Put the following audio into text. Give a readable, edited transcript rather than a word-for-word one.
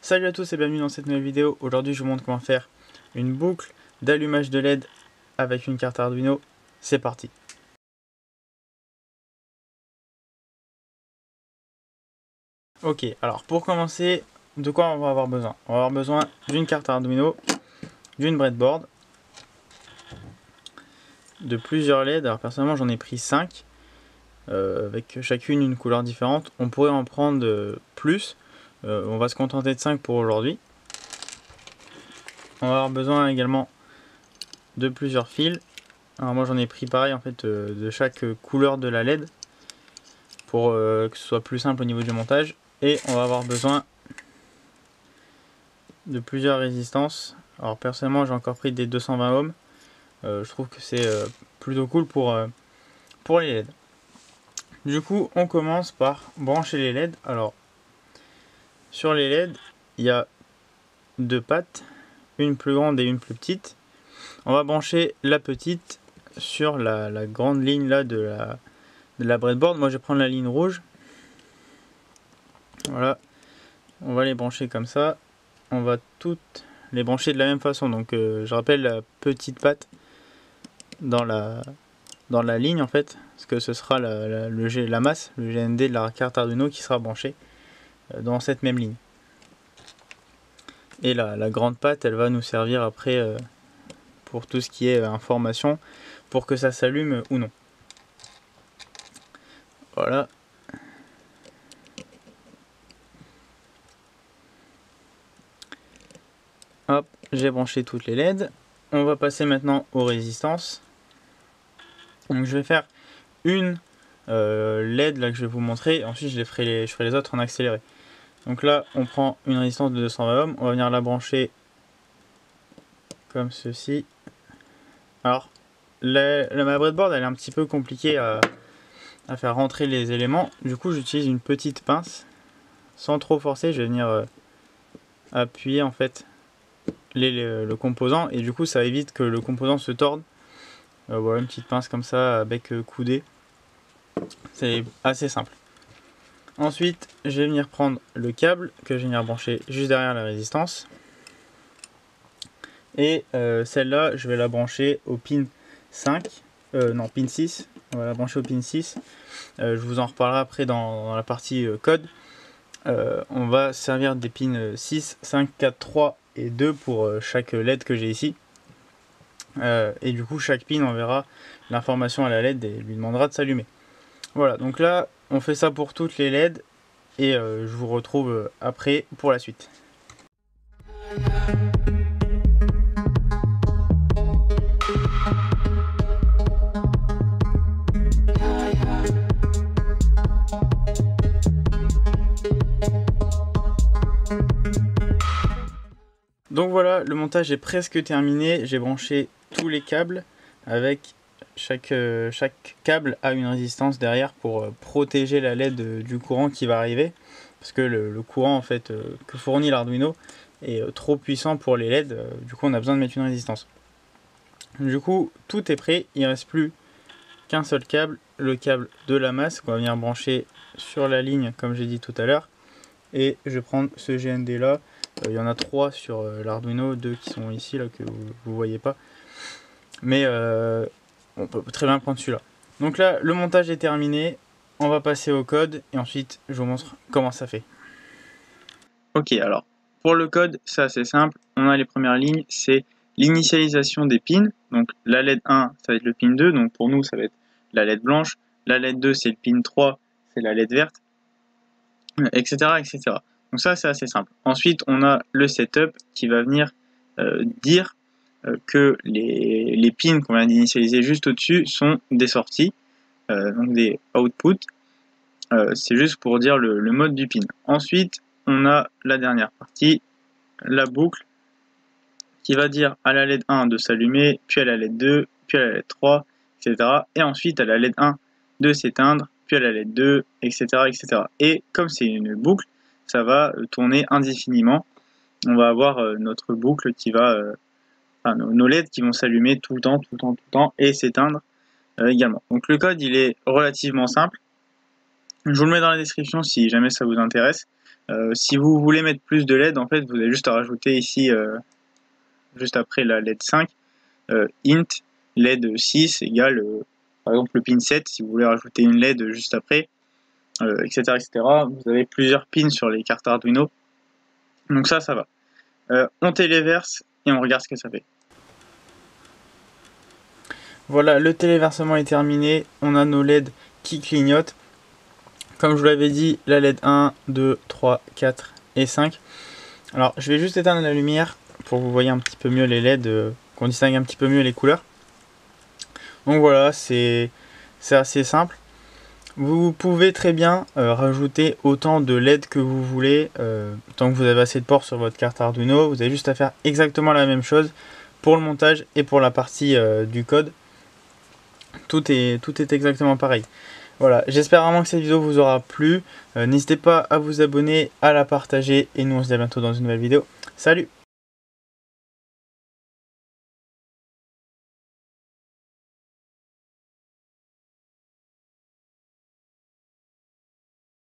Salut à tous et bienvenue dans cette nouvelle vidéo. Aujourd'hui je vous montre comment faire une boucle d'allumage de LED avec une carte Arduino. C'est parti. Ok, alors pour commencer, de quoi on va avoir besoin? On va avoir besoin d'une carte Arduino, d'une breadboard, de plusieurs LED. Alors personnellement j'en ai pris 5, avec chacune une couleur différente. On pourrait en prendre plus, on va se contenter de 5 pour aujourd'hui. On va avoir besoin également de plusieurs fils. Alors moi j'en ai pris pareil en fait de chaque couleur de la LED pour que ce soit plus simple au niveau du montage. Et on va avoir besoin de plusieurs résistances. Alors personnellement j'ai encore pris des 220 ohms. Je trouve que c'est plutôt cool pour les LED. Du coup on commence par brancher les LED. Alors sur les LED il y a deux pattes, une plus grande et une plus petite. On va brancher la petite sur la grande ligne là de la breadboard. Moi je vais prendre la ligne rouge. Voilà, on va les brancher comme ça. On va toutes les brancher de la même façon. Donc je rappelle la petite patte dans la ligne en fait, parce que ce sera la masse, le GND de la carte Arduino qui sera branché dans cette même ligne. Et la grande patte elle va nous servir après pour tout ce qui est information, pour que ça s'allume ou non. Voilà. Hop, j'ai branché toutes les LED. On va passer maintenant aux résistances. Donc je vais faire une LED là que je vais vous montrer. Ensuite je ferai les autres en accéléré. Donc là on prend une résistance de 220 ohms. On va venir la brancher comme ceci. Alors ma breadboard elle est un petit peu compliquée à faire rentrer les éléments. Du coup j'utilise une petite pince. Sans trop forcer, je vais venir appuyer en fait le composant, et du coup ça évite que le composant se torde. Voilà, une petite pince comme ça avec coudé, c'est assez simple. Ensuite je vais venir prendre le câble que je vais venir brancher juste derrière la résistance, et celle-là je vais la brancher au pin 5, non pin 6, on va la brancher au pin 6. Je vous en reparlerai après dans la partie code. On va servir des pins 6, 5, 4, 3 et 2 pour chaque LED que j'ai ici. Et du coup chaque pin enverra l'information à la LED et lui demandera de s'allumer. Voilà, donc là on fait ça pour toutes les LED et je vous retrouve après pour la suite. Donc voilà, le montage est presque terminé. J'ai branché tous les câbles avec chaque câble a une résistance derrière pour protéger la LED du courant qui va arriver, parce que le courant en fait que fournit l'Arduino est trop puissant pour les LED. Du coup on a besoin de mettre une résistance. Du coup tout est prêt, il ne reste plus qu'un seul câble, le câble de la masse qu'on va venir brancher sur la ligne comme j'ai dit tout à l'heure. Et je vais prendre ce GND là. Il y en a 3 sur l'Arduino, 2 qui sont ici là que vous voyez pas, mais on peut très bien prendre celui-là. Donc là le montage est terminé, on va passer au code et ensuite je vous montre comment ça fait. Ok, alors pour le code c'est assez simple. On a les premières lignes, c'est l'initialisation des pins. Donc la LED 1 ça va être le pin 2, donc pour nous ça va être la LED blanche, la LED 2 c'est le pin 3, c'est la LED verte, etc., etc. Donc ça c'est assez simple. Ensuite on a le setup qui va venir dire que les pins qu'on vient d'initialiser juste au-dessus sont des sorties, donc des outputs. C'est juste pour dire le mode du pin. Ensuite on a la dernière partie, la boucle, qui va dire à la LED 1 de s'allumer, puis à la LED 2, puis à la LED 3, etc. Et ensuite à la LED 1 de s'éteindre, puis à la LED 2, etc., etc. Et comme c'est une boucle, ça va tourner indéfiniment. On va avoir notre boucle qui va, nos LED qui vont s'allumer tout le temps, tout le temps, tout le temps, et s'éteindre également. Donc le code il est relativement simple. Je vous le mets dans la description si jamais ça vous intéresse. Si vous voulez mettre plus de LED, en fait, vous avez juste à rajouter ici, juste après la LED 5, int LED 6 égale, par exemple, le pin 7, si vous voulez rajouter une LED juste après, etc., etc. Vous avez plusieurs pins sur les cartes Arduino. Donc ça va. On téléverse et on regarde ce que ça fait. Voilà, le téléversement est terminé. On a nos LED qui clignotent. Comme je vous l'avais dit, la LED 1, 2, 3, 4 et 5. Alors, je vais juste éteindre la lumière pour que vous voyez un petit peu mieux les LED, qu'on distingue un petit peu mieux les couleurs. Donc voilà, c'est assez simple. Vous pouvez très bien rajouter autant de LED que vous voulez, tant que vous avez assez de ports sur votre carte Arduino. Vous avez juste à faire exactement la même chose pour le montage et pour la partie du code. Tout est exactement pareil. Voilà, j'espère vraiment que cette vidéo vous aura plu. N'hésitez pas à vous abonner, à la partager et nous on se dit à bientôt dans une nouvelle vidéo. Salut!